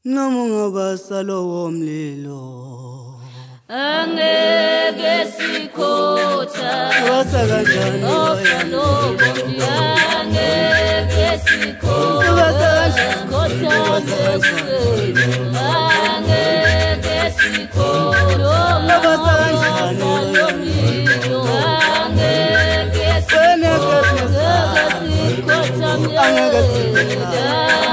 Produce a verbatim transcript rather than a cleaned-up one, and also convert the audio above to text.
noma ungabasa lowo mlilo angeke sikhotha wasa kanjani osalo angeke sikhotha wasa kanjani angeke sikhotha wasa kanjani angeke sikhotha angeke sikhotha